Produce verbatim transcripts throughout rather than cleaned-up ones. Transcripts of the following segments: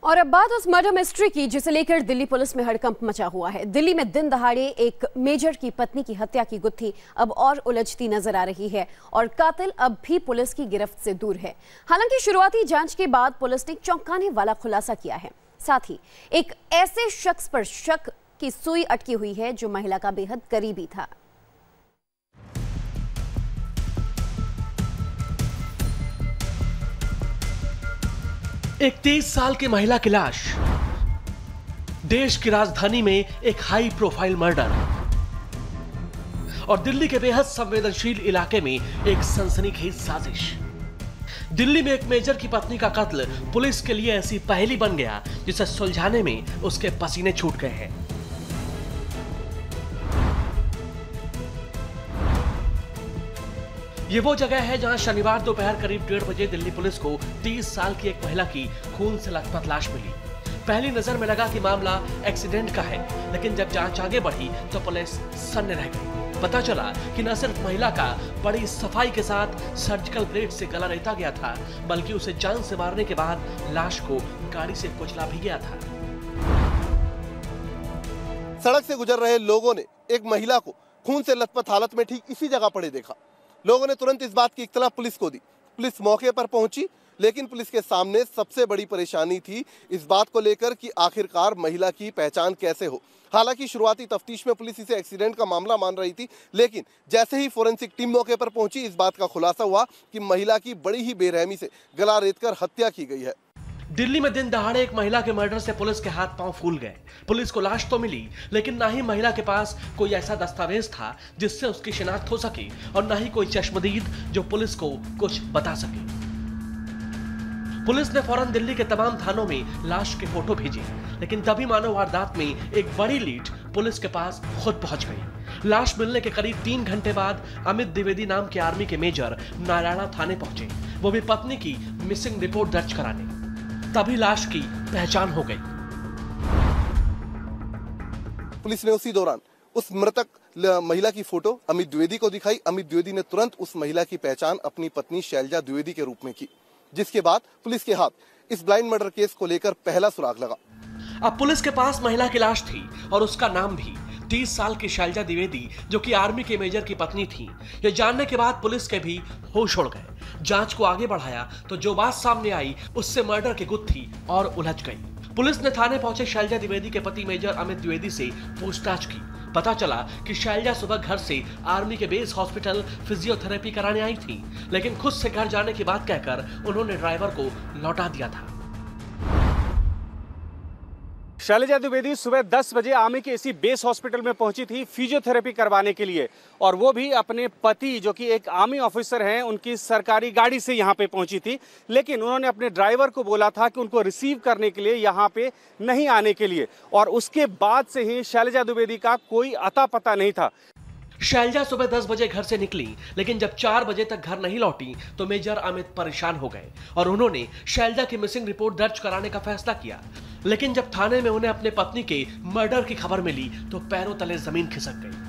और अब बात उस मर्डर मिस्ट्री की जिसे लेकर दिल्ली पुलिस में हड़कंप मचा हुआ है। दिल्ली में दिन दहाड़े एक मेजर की पत्नी की हत्या की गुत्थी अब और उलझती नजर आ रही है और कातिल अब भी पुलिस की गिरफ्त से दूर है। हालांकि शुरुआती जांच के बाद पुलिस ने चौंकाने वाला खुलासा किया है। साथ ही एक ऐसे शख्स पर शक की सुई अटकी हुई है जो महिला का बेहद करीबी था। एक तेईस साल की महिला की लाश, देश की राजधानी में एक हाई प्रोफाइल मर्डर और दिल्ली के बेहद संवेदनशील इलाके में एक सनसनीखेज साजिश। दिल्ली में एक मेजर की पत्नी का कत्ल पुलिस के लिए ऐसी पहेली बन गया जिसे सुलझाने में उसके पसीने छूट गए हैं। ये वो जगह है जहां शनिवार दोपहर करीब डेढ़ बजे दिल्ली पुलिस को तीस साल की एक महिला की खून से लथपथ लाश मिली। पहली नजर में लगा कि मामला एक्सीडेंट का है, लेकिन जब जांच आगे बढ़ी तो पुलिस सन्न रह गई। पता चला कि न सिर्फ महिला का बड़ी सफाई के साथ सर्जिकल ब्लेड से गला रेता गया था, बल्कि उसे जान से मारने के बाद लाश को गाड़ी से कुचला भी गया था। सड़क से गुजर रहे लोगों ने एक महिला को खून से लथपथ हालत में ठीक इसी जगह पड़े देखा। लोगों ने तुरंत इस बात की इत्तला पुलिस को दी। पुलिस मौके पर पहुंची, लेकिन पुलिस के सामने सबसे बड़ी परेशानी थी इस बात को लेकर कि आखिरकार महिला की पहचान कैसे हो। हालांकि शुरुआती तफ्तीश में पुलिस इसे एक्सीडेंट का मामला मान रही थी, लेकिन जैसे ही फोरेंसिक टीम मौके पर पहुंची इस बात का खुलासा हुआ कि महिला की बड़ी ही बेरहमी से गला रेतकर हत्या की गई है। दिल्ली में दिन दहाड़े एक महिला के मर्डर से पुलिस के हाथ पांव फूल गए। पुलिस को लाश तो मिली, लेकिन ना ही महिला के पास कोई ऐसा दस्तावेज था जिससे उसकी शिनाख्त हो सके और ना ही कोई चश्मदीद जो पुलिस को कुछ बता सके। पुलिस ने फौरन दिल्ली के तमाम थानों में लाश के फोटो भेजे, लेकिन तभी मानव वारदात में एक बड़ी लीड पुलिस के पास खुद पहुंच गई। लाश मिलने के करीब तीन घंटे बाद अमित द्विवेदी नाम के आर्मी के मेजर नारायणा थाने पहुंचे, वो भी पत्नी की मिसिंग रिपोर्ट दर्ज कराने। तभी लाश की पहचान हो गई। पुलिस ने उसी दौरान उस मृतक महिला की फोटो अमित द्विवेदी को दिखाई। अमित द्विवेदी ने तुरंत उस महिला की पहचान अपनी पत्नी शैलजा द्विवेदी के रूप में की, जिसके बाद पुलिस के हाथ इस ब्लाइंड मर्डर केस को लेकर पहला सुराग लगा। अब पुलिस के पास महिला की लाश थी और उसका नाम भी, तीस साल की शैलजा द्विवेदी, जो कि आर्मी के मेजर की पत्नी थी। ये जानने के बाद पुलिस के भी होश उड़ गए। जांच को आगे बढ़ाया तो जो बात सामने आई उससे मर्डर की गुत्थी और उलझ गई। पुलिस ने थाने पहुंचे शैलजा द्विवेदी के पति मेजर अमित द्विवेदी से पूछताछ की। पता चला कि शैलजा सुबह घर से आर्मी के बेस हॉस्पिटल फिजियोथेरेपी कराने आई थी, लेकिन खुद से घर जाने की बात कहकर उन्होंने ड्राइवर को लौटा दिया था। शैलजा द्विवेदी सुबह दस बजे आर्मी के इसी बेस हॉस्पिटल में पहुंची थी फिजियोथेरेपी करवाने के लिए, और वो भी अपने पति जो कि एक आर्मी ऑफिसर हैं उनकी सरकारी गाड़ी से यहाँ पे पहुंची थी। लेकिन उन्होंने अपने ड्राइवर को बोला था कि उनको रिसीव करने के लिए यहाँ पे नहीं आने के लिए, और उसके बाद से ही शैलजा द्विवेदी का कोई अता पता नहीं था। शैलजा सुबह दस बजे घर से निकली, लेकिन जब चार बजे तक घर नहीं लौटी तो मेजर अमित परेशान हो गए और उन्होंने शैलजा की मिसिंग रिपोर्ट दर्ज कराने का फैसला किया। लेकिन जब थाने में उन्हें अपने पत्नी के मर्डर की खबर मिली तो पैरों तले जमीन खिसक गई।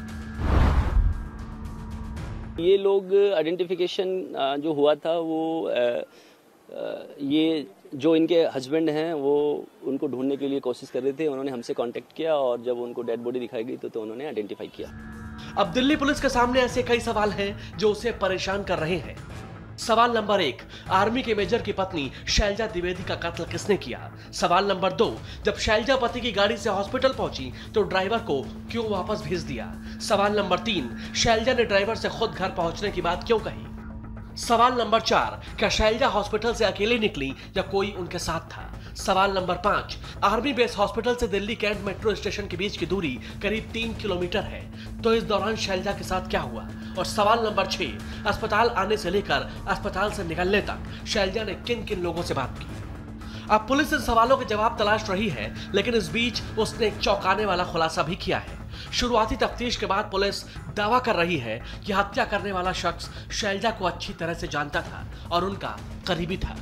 ये लोग आइडेंटिफिकेशन जो हुआ था वो ये जो इनके हस्बैंड हैं वो उनको ढूंढने के लिए कोशिश कर रहे थे। उन्होंने हमसे कांटेक्ट किया और जब उनको डेड बॉडी दिखाई गई तो, तो उन्होंने आइडेंटिफाई किया। अब दिल्ली पुलिस के सामने ऐसे कई सवाल हैं जो उसे परेशान कर रहे हैं। सवाल नंबर एक, आर्मी के मेजर की पत्नी शैलजा द्विवेदी का कत्ल किसने किया? सवाल नंबर दो, जब शैलजा पति की गाड़ी से हॉस्पिटल पहुंची तो ड्राइवर को क्यों वापस भेज दिया? सवाल नंबर तीन, शैलजा ने ड्राइवर से खुद घर पहुंचने की बात क्यों कही? सवाल नंबर चार, क्या शैलजा हॉस्पिटल से अकेले निकली या कोई उनके साथ था? सवाल नंबर पांच, आर्मी बेस हॉस्पिटल से दिल्ली कैंट मेट्रो स्टेशन के बीच की दूरी करीब तीन किलोमीटर है, तो इस दौरान शैलजा के साथ क्या हुआ? और सवाल नंबर छह, अस्पताल आने से लेकर अस्पताल से निकलने तक शैलजा ने किन किन लोगों से बात की? अब पुलिस इन सवालों के जवाब तलाश रही है, लेकिन इस बीच उसने एक चौंकाने वाला खुलासा भी किया है। शुरुआती तफ्तीश के बाद पुलिस दावा कर रही है कि हत्या करने वाला शख्स शैलजा को अच्छी तरह से जानता था और उनका करीबी था।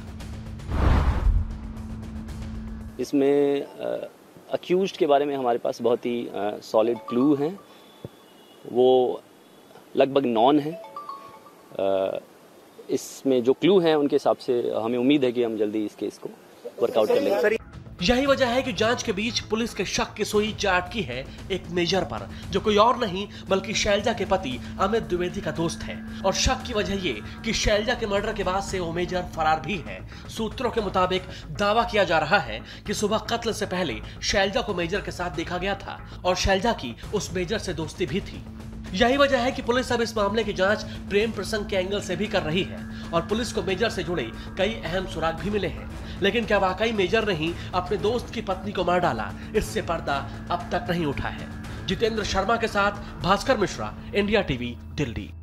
इसमें अक्यूज्ड के बारे में हमारे पास बहुत ही सॉलिड क्लू हैं, वो लगभग नॉन है। इसमें जो क्लू हैं उनके हिसाब से हमें उम्मीद है कि हम जल्दी इस केस को वर्कआउट कर लेंगे। यही वजह है कि जांच के बीच पुलिस के शक की सुई जा अटकी है एक मेजर पर, जो कोई और नहीं बल्कि शैलजा के पति अमित द्विवेदी का दोस्त है। और शक की वजह ये कि शैलजा के मर्डर के बाद से वो मेजर फरार भी है। सूत्रों के मुताबिक दावा किया जा रहा है कि सुबह कत्ल से पहले शैलजा को मेजर के साथ देखा गया था और शैलजा की उस मेजर से दोस्ती भी थी। यही वजह है कि पुलिस अब इस मामले की जांच प्रेम प्रसंग के एंगल से भी कर रही है और पुलिस को मेजर से जुड़े कई अहम सुराग भी मिले हैं। लेकिन क्या वाकई मेजर ने ही अपने दोस्त की पत्नी को मार डाला, इससे पर्दा अब तक नहीं उठा है। जितेंद्र शर्मा के साथ भास्कर मिश्रा, इंडिया टीवी, दिल्ली।